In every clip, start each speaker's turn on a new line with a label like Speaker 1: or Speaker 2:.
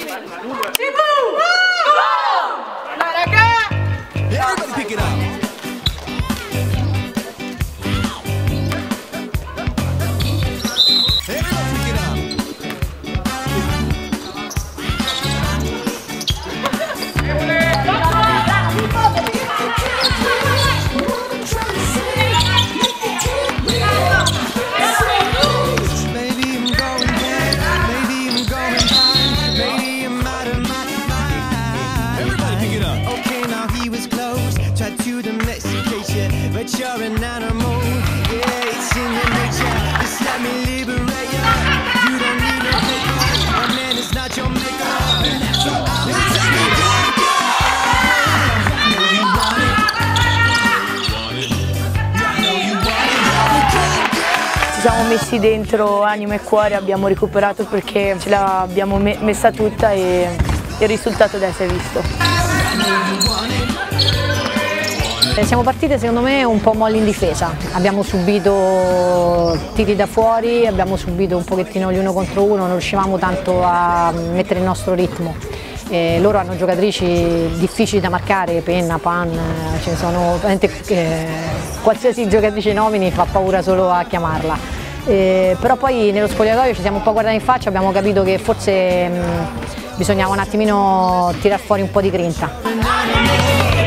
Speaker 1: Everybody pick it up. You're an animal, yeah, it's in your nature. Just let me liberate you. You don't need no paper. A man is not your maker. So I will take it back. I know you want it. I know you want it.
Speaker 2: Ci siamo messi dentro anima e cuore, abbiamo recuperato perché ce l'abbiamo messa tutta e il risultato adesso è visto.
Speaker 3: Siamo partite secondo me un po' molli in difesa, abbiamo subito tiri da fuori, abbiamo subito un pochettino gli uno contro uno, non riuscivamo tanto a mettere il nostro ritmo. Loro hanno giocatrici difficili da marcare, Penna, Pan, ce ne sono qualsiasi giocatrice nomini fa paura solo a chiamarla. Però poi nello spogliatoio ci siamo un po' guardati in faccia, abbiamo capito che forse bisognava un attimino tirar fuori un po' di grinta.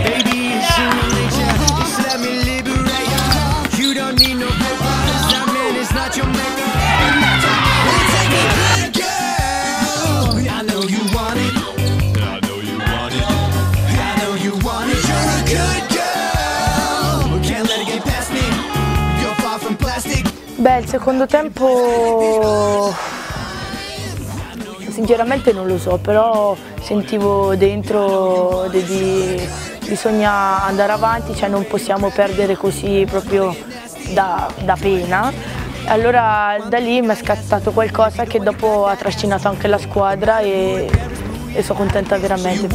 Speaker 2: Beh, il secondo tempo sinceramente non lo so, però sentivo dentro di bisogna andare avanti, cioè non possiamo perdere così proprio da pena. Allora da lì mi è scattato qualcosa che dopo ha trascinato anche la squadra e sono contenta veramente.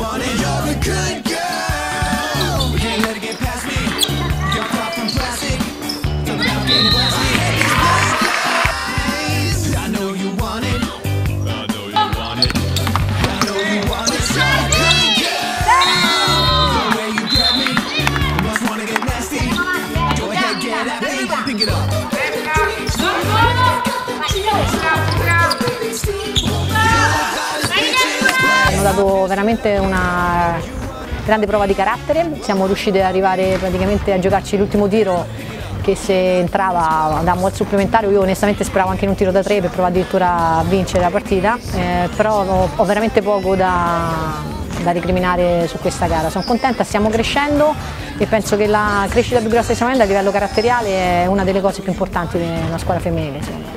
Speaker 3: Hanno dato veramente una grande prova di carattere, siamo riusciti ad arrivare praticamente a giocarci l'ultimo tiro che se entrava andavamo al supplementario, io onestamente speravo anche in un tiro da 3 per provare addirittura a vincere la partita, però ho veramente poco da recriminare su questa gara. Sono contenta, stiamo crescendo e penso che la crescita più grossa che stiamo avendo a livello caratteriale è una delle cose più importanti di una squadra femminile.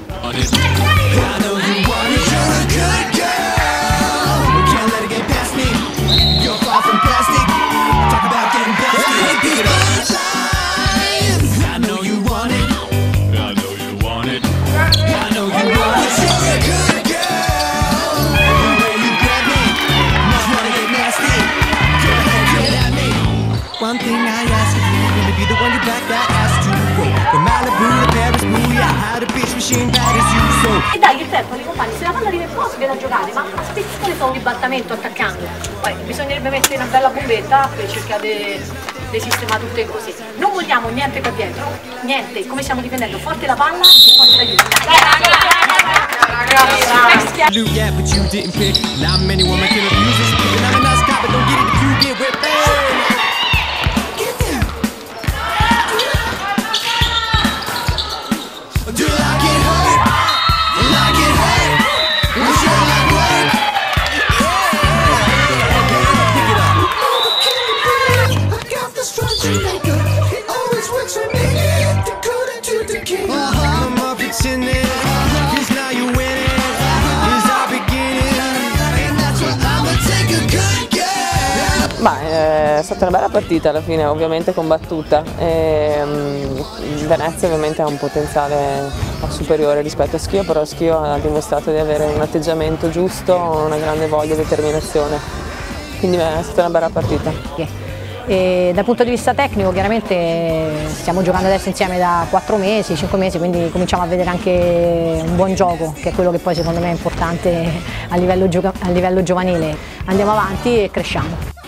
Speaker 1: One thing I ask of you, let me be the one you back that ass to. From Malibu to Paris, Booyah, how the bitch machine bad as you, so.
Speaker 3: E dai il tempo, compagni, se la palla arriva in posto si viene a giocare, ma aspettare fa un ribaltamento attaccando. Poi bisognerebbe mettere una bella bombetta per cercare di sistemare tutto così. Non vogliamo niente qua dietro, niente, come stiamo difendendo, forte la palla e forte l'aiuto.
Speaker 1: Yeah, but you didn't pick. Not many women can abuse this. And I'm a nice guy, but don't get it if you get whipped. Do you like it hurt? Like it hurt? Was your like work? Pick it up. I got the structure maker. He always works for me. Dakota to the king. I'm up, it's in there. Cause now you win it. It's our beginning. And that's what I'ma take a good girl.
Speaker 4: Ma è stata una bella partita alla fine, ovviamente combattuta. Venezia ovviamente ha un potenziale superiore rispetto a Schio, però Schio ha dimostrato di avere un atteggiamento giusto, una grande voglia e determinazione, quindi è stata una bella partita.
Speaker 3: E dal punto di vista tecnico chiaramente stiamo giocando adesso insieme da 4 mesi, 5 mesi, quindi cominciamo a vedere anche un buon gioco, che è quello che poi secondo me è importante a livello giovanile. Andiamo avanti e cresciamo.